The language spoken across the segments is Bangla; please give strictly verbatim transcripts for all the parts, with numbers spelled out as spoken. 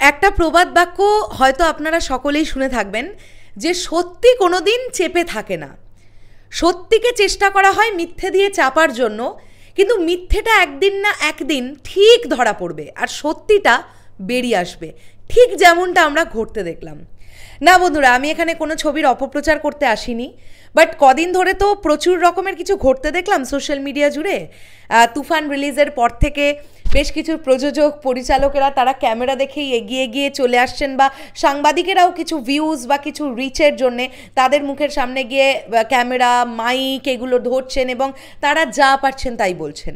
একটা প্রবাদ বাক্য হয়তো আপনারা সকলেই শুনে থাকবেন যে সত্যি কোনো দিন চেপে থাকে না। সত্যিকে চেষ্টা করা হয় মিথ্যে দিয়ে চাপার জন্য, কিন্তু মিথ্যেটা একদিন না একদিন ঠিক ধরা পড়বে আর সত্যিটা বেরিয়ে আসবে, ঠিক যেমনটা আমরা ঘটতে দেখলাম। না বন্ধুরা, আমি এখানে কোনো ছবির অপপ্রচার করতে আসিনি, বাট কদিন ধরে তো প্রচুর রকমের কিছু ঘটতে দেখলাম সোশ্যাল মিডিয়া জুড়ে। তুফান রিলিজের পর থেকে বেশ কিছু প্রযোজক পরিচালকেরা তারা ক্যামেরা দেখেই এগিয়ে গিয়ে চলে আসছেন, বা সাংবাদিকেরাও কিছু ভিউজ বা কিছু রিচের জন্যে তাদের মুখের সামনে গিয়ে ক্যামেরা মাইক এগুলো ধরছেন এবং তারা যা পারছেন তাই বলছেন।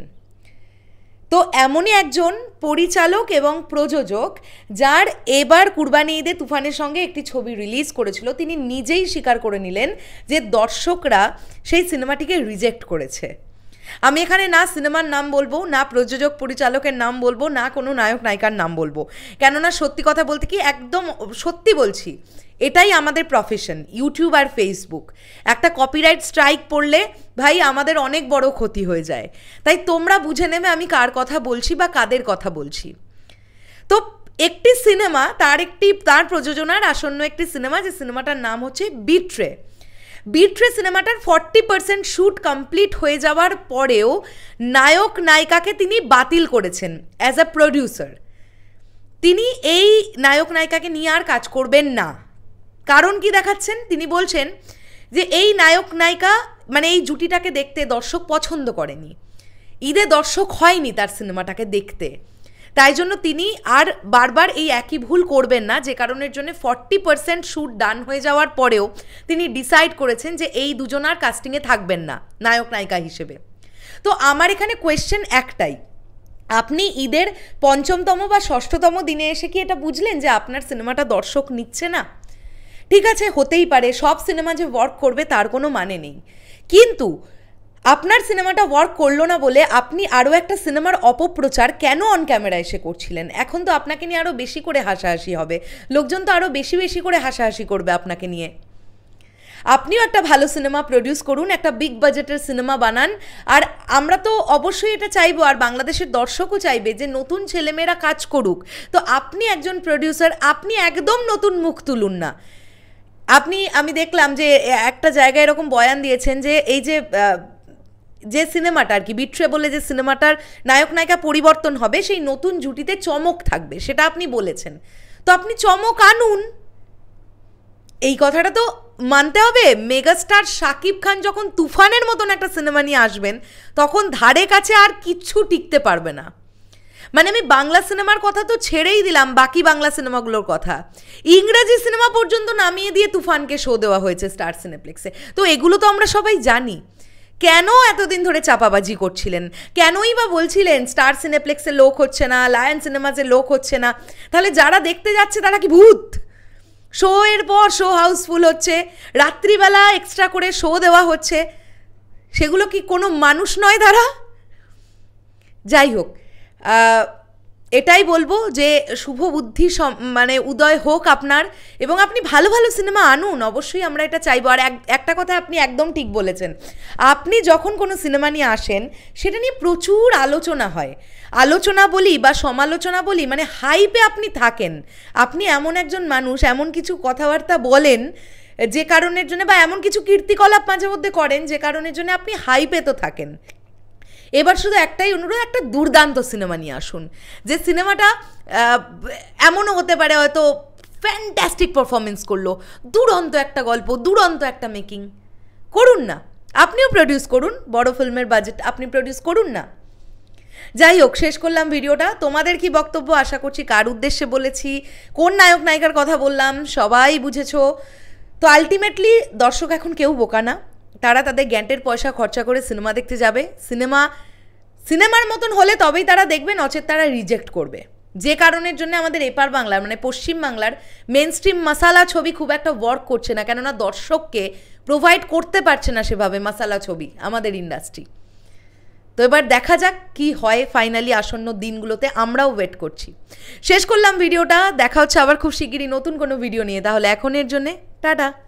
তো এমনই একজন পরিচালক এবং প্রযোজক, যার এবার কুরবানি ঈদে তুফানের সঙ্গে একটি ছবি রিলিজ করেছিল, তিনি নিজেই স্বীকার করে নিলেন যে দর্শকরা সেই সিনেমাটিকে রিজেক্ট করেছে। আমি এখানে না সিনেমার নাম বলবো, না প্রযোজক পরিচালকের নাম বলবো, না কোনো নায়ক নায়িকার নাম বলবো, কেননা সত্যি কথা বলতে কি, একদম সত্যি বলছি, এটাই আমাদের প্রফেশন, ইউটিউব আর ফেসবুক। একটা কপিরাইট স্ট্রাইক পড়লে ভাই আমাদের অনেক বড় ক্ষতি হয়ে যায়। তাই তোমরা বুঝে নেবে আমি কার কথা বলছি বা কাদের কথা বলছি। তো একটি সিনেমা, তার একটি তার প্রযোজনার আসন্ন একটি সিনেমা, যে সিনেমাটার নাম হচ্ছে বিট্রে। বিট্রে সিনেমাটার ফর্টি পার্সেন্ট শ্যুট কমপ্লিট হয়ে যাওয়ার পরেও নায়ক নায়িকাকে তিনি বাতিল করেছেন অ্যাজ আ প্রডিউসার। তিনি এই নায়ক নায়িকাকে নিয়ে আর কাজ করবেন না। কারণ কি দেখাচ্ছেন, তিনি বলছেন যে এই নায়ক নায়িকা মানে এই জুটিটাকে দেখতে দর্শক পছন্দ করেনি, ঈদে দর্শক হয়নি তার সিনেমাটাকে দেখতে, তাই জন্য তিনি আর বারবার এই একই ভুল করবেন না, যে কারণের জন্য ফর্টি পার্সেন্ট শ্যুট ডান হয়ে যাওয়ার পরেও তিনি ডিসাইড করেছেন যে এই দুজনার কাস্টিংয়ে থাকবেন না নায়ক নায়িকা হিসেবে। তো আমার এখানে কোয়েশ্চেন একটাই, আপনি ঈদের পঞ্চমতম বা ষষ্ঠতম দিনে এসে কি এটা বুঝলেন যে আপনার সিনেমাটা দর্শক নিচ্ছে না? ঠিক আছে, হতেই পারে, সব সিনেমা যে ওয়ার্ক করবে তার কোনো মানে নেই, কিন্তু আপনার সিনেমাটা ওয়ার্ক করলো না বলে আপনি আরও একটা সিনেমার অপপ্রচার কেন অন ক্যামেরা এসে করছিলেন? এখন তো আপনাকে নিয়ে আরও বেশি করে হাসাহাসি হবে, লোকজন তো আরও বেশি বেশি করে হাসাহাসি করবে আপনাকে নিয়ে। আপনিও একটা ভালো সিনেমা প্রডিউস করুন, একটা বিগ বাজেটের সিনেমা বানান, আর আমরা তো অবশ্যই এটা চাইবো, আর বাংলাদেশের দর্শকও চাইবে যে নতুন ছেলেমেয়েরা কাজ করুক। তো আপনি একজন প্রডিউসার, আপনি একদম নতুন মুখ তুলুন না। আপনি, আমি দেখলাম যে একটা জায়গায় এরকম বয়ান দিয়েছেন যে এই যে যে সিনেমাটা আর কি বিট্রে বলে যে সিনেমাটার নায়ক নায়িকা পরিবর্তন হবে, সেই নতুন জুটিতে চমক থাকবে, সেটা আপনি বলেছেন। তো আপনি চমক আনুন, এই কথাটা তো মানতে হবে। মেগাস্টার শাকিব খান যখন তুফানের মতন একটা সিনেমা নিয়ে আসবেন, তখন ধারে কাছে আর কিচ্ছু টিকতে পারবে না। মানে আমি বাংলা সিনেমার কথা তো ছেড়েই দিলাম, বাকি বাংলা সিনেমাগুলোর কথা, ইংরেজি সিনেমা পর্যন্ত নামিয়ে দিয়ে তুফানকে শো দেওয়া হয়েছে স্টার সিনেপ্লেক্সে। তো এগুলো তো আমরা সবাই জানি। কেন এতদিন ধরে চাপাবাজি করছিলেন? কেনই বা বলছিলেন স্টার সিনেপ্লেক্সে লোক হচ্ছে না, লায়ন সিনেমাসে লোক হচ্ছে না? তাহলে যারা দেখতে যাচ্ছে তারা কি ভূত? শো এর পর শো হাউসফুল হচ্ছে, রাত্রিবেলা এক্সট্রা করে শো দেওয়া হচ্ছে, সেগুলো কি কোনো মানুষ নয় তারা? যাই হোক, এটাই বলবো যে শুভ বুদ্ধি মানে উদয় হোক আপনার, এবং আপনি ভালো ভালো সিনেমা আনুন, অবশ্যই আমরা এটা চাইবো। আর একটা কথা আপনি একদম ঠিক বলেছেন, আপনি যখন কোনো সিনেমা নিয়ে আসেন সেটা নিয়ে প্রচুর আলোচনা হয়, আলোচনা বলি বা সমালোচনা বলি, মানে হাইপে আপনি থাকেন। আপনি এমন একজন মানুষ, এমন কিছু কথাবার্তা বলেন যে কারণের জন্য, বা এমন কিছু কীর্তিকলাপ মাঝে মধ্যে করেন যে কারণের জন্য আপনি হাইপে তো থাকেন। এবার শুধু একটাই অনুরোধ, একটা দুর্দান্ত সিনেমা নিয়ে আসুন, যে সিনেমাটা এমনও হতে পারে হয়তো ফ্যান্টাস্টিক পারফরমেন্স করলো, দুরন্ত একটা গল্প, দুরন্ত একটা মেকিং করুন না। আপনিও প্রডিউস করুন, বড় ফিল্মের বাজেট আপনি প্রডিউস করুন না। যাই হোক, শেষ করলাম ভিডিওটা। তোমাদের কি বক্তব্য? আশা করছি কার উদ্দেশ্যে বলেছি, কোন নায়ক নায়িকার কথা বললাম, সবাই বুঝেছো। তো আলটিমেটলি দর্শক এখন কেউ বোকা না, তারা তাদের গ্যান্টের পয়সা খরচা করে সিনেমা দেখতে যাবে। সিনেমা সিনেমার মতন হলে তবেই তারা দেখবে, নচেত তারা রিজেক্ট করবে। যে কারণের জন্য আমাদের এপার বাংলার মানে পশ্চিম বাংলার মেন স্ট্রিম মশালা ছবি খুব একটা ওয়ার্ক করছে না, কেননা দর্শককে প্রোভাইড করতে পারছে না সেভাবে মশালা ছবি আমাদের ইন্ডাস্ট্রি। তো এবার দেখা যাক কি হয় ফাইনালি আসন্ন দিনগুলোতে, আমরাও ওয়েট করছি। শেষ করলাম ভিডিওটা, দেখা হচ্ছে আবার খুব শিগগিরই নতুন কোনো ভিডিও নিয়ে। তাহলে এখনের জন্যে টাটা।